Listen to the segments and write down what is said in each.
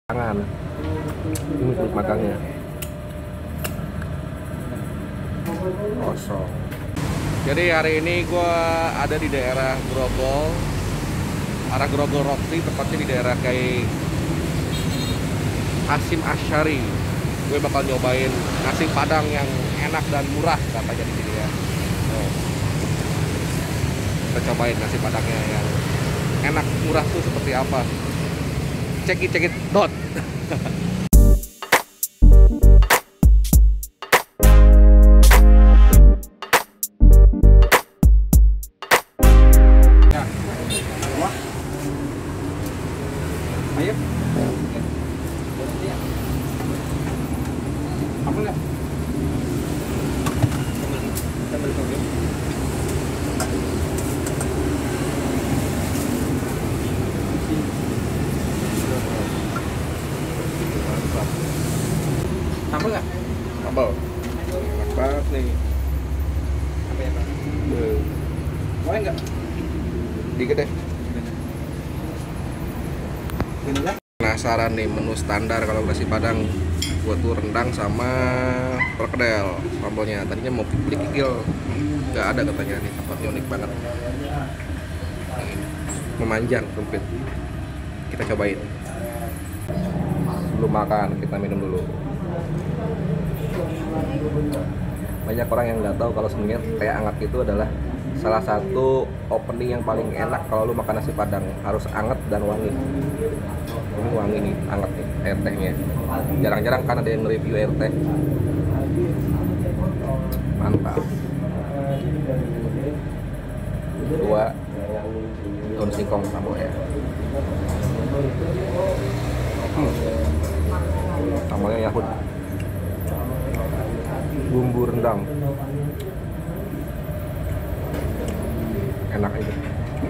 tangan. Ini kulit magangnya kosong. Jadi hari ini gue ada di daerah Grogol, arah Grogol Roxy, tepatnya di daerah kayak Hasyim Asy'ari. Gue bakal nyobain nasi padang yang enak dan murah katanya di sini ya. Kita cobain nasi padangnya yang enak murah tuh seperti apa. Check it dot. Ayo. Apa enggak? Sambal toge. Sambal enggak? Sambal. Enak banget nih. Apa ya, Pak? Mau enggak? Dikit deh. Penasaran nih menu standar kalau nasi padang gua tuh rendang sama perkedel sambalnya. Tadinya mau beli kikil, nggak ada katanya nih, tempatnya unik banget, memanjang sempit. Kita cobain. Sebelum makan kita minum dulu. Banyak orang yang nggak tahu kalau sebenarnya teh hangat itu adalah salah satu opening yang paling enak kalau lu makan nasi padang. Harus anget dan wangi. Ini wangi nih, hangat nih air tehnya. Jarang-jarang kan ada yang review air teh. Mantap. Dua daun singkong sambal ya. Sambalnya Yahud. Bumbu rendang. Enak itu.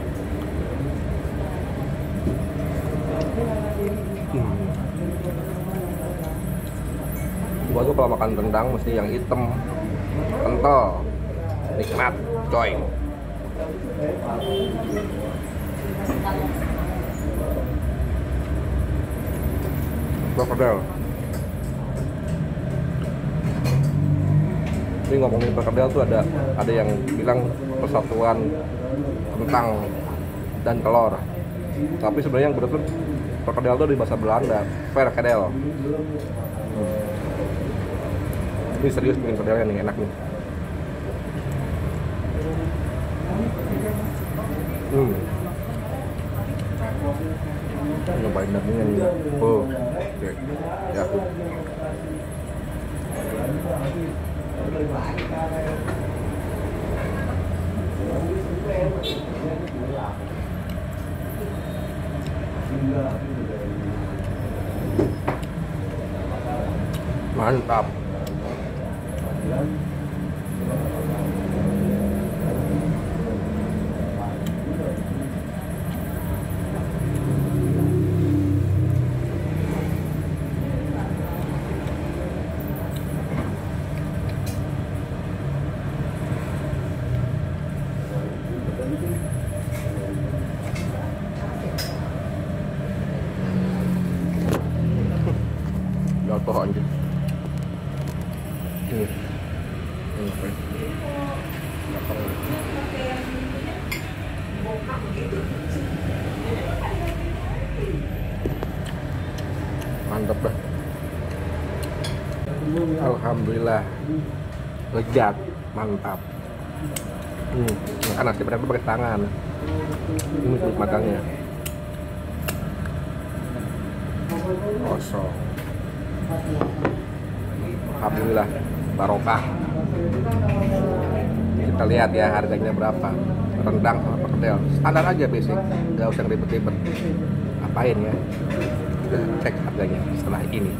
Gua tuh kalau makan rendang mesti yang hitam, kental, nikmat, coy. Perkedel. Ini ngomongin perkedel tuh ada yang bilang persatuan kentang dan telur. Tapi sebenarnya yang betul perkedel itu di bahasa Belanda, perkedel. Ini serius bikin perkedelnya nih, enak nih. Nyobain dagingnya nih. Oh, oke. Ya. Mantap. Jatuh anjir. Ini apa ya? Mantap dah. Alhamdulillah. Lezat, mantap. Makan nasi padang pakai tangan. Ini kulit magangnya kosong. Alhamdulillah, barokah. Kita lihat ya harganya berapa. Rendang sama perkedel standar aja, basic, nggak usah ribet-ribet. Apain ya, kita cek harganya setelah ini.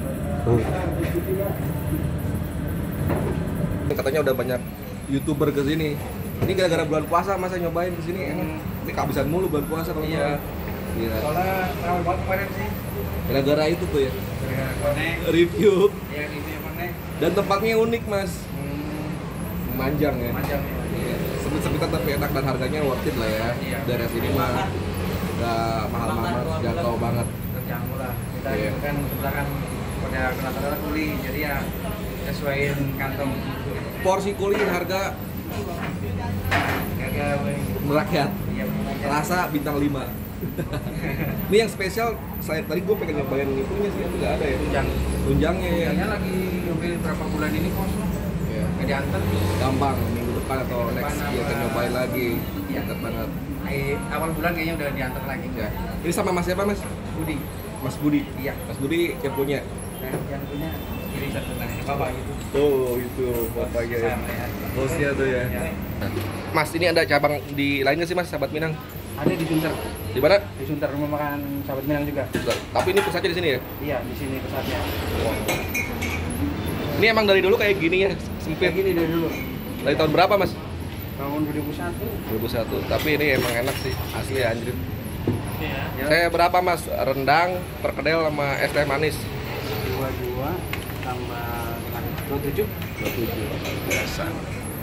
Katanya udah banyak YouTuber ke sini. Ini gara-gara bulan puasa masa nyobain ke sini. Ini kehabisan mulu bulan puasa kalau iya. Soalnya ramai banget kemarin sih. Gara-gara itu tuh ya. Review. Iya, ini yang mana? Dan tempatnya unik, Mas. Memanjang ya. Memanjang. Iya. Sempit-sempitan tapi enak dan harganya worth it lah ya. Iya. Dari sini mah nggak mahal-mahal, jangkau banget. Terjangkau lah. Kita Iya. kan sebelah kan pada rata-rata kuli, jadi ya sesuaiin kantong. Porsi kuli harga Harga merakyat, iya benar. rasa bintang 5. Ini yang spesial, saya tadi gue pengen nyobain itunya sih, tapi nggak ada ya. Tunjang. Tunjangnya ya. Tunjangnya lagi nyobain berapa bulan ini kosong. Ya. Nggak diantar. Gampang, minggu depan atau Minggu next depan kita apa? nyobain lagi. Iya. Dekat banget. Awal bulan kayaknya udah diantar lagi. Ya. Ini sama Mas siapa Mas? Budi. Mas Budi. Iya. Mas Budi yang punya. Nah, yang punya kiri satu nah ini bapak gitu. Oh itu bapaknya ya. Sama ya. Bosnya tuh ya. Ya. Mas ini ada cabang di lainnya sih Mas, Sahabat Minang. Ada di Sunter. Di mana? Di Sunter rumah makan Sahabat Minang juga. Tapi ini pusatnya di sini ya. Iya, di sini pusatnya. Ini emang dari dulu kayak gini ya, Kayak sempit. gini dari dulu. Dari tahun berapa Mas? Tahun 2001. 2001. Tapi ini emang enak sih, asli anjir. Iya. Saya berapa Mas? Rendang, perkedel sama es teh manis. 22 tambah 27. 27. Biasa.